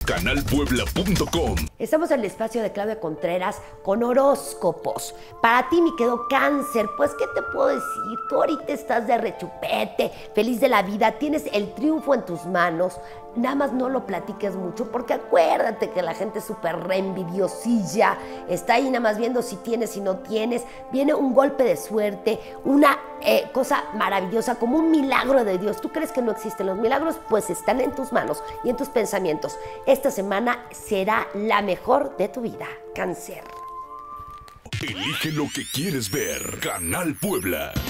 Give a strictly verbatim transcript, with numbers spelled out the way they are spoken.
canal puebla punto com. Estamos en el espacio de Claudia Contreras con horóscopos. Para ti, mi querido Cáncer, pues, ¿qué te puedo decir? Tú ahorita estás de rechupete, feliz de la vida, tienes el triunfo en tus manos. Nada más no lo platiques mucho, porque acuérdate que la gente es súper re envidiosilla, está ahí nada más viendo si tienes, si no tienes. Viene un golpe de suerte, una eh, cosa maravillosa, como un milagro de Dios. ¿Tú crees que no existen los milagros? Pues están en tus manos y en tus pensamientos. Esta semana será la mejor de tu vida, Cáncer. Elige lo que quieres ver. Canal Puebla.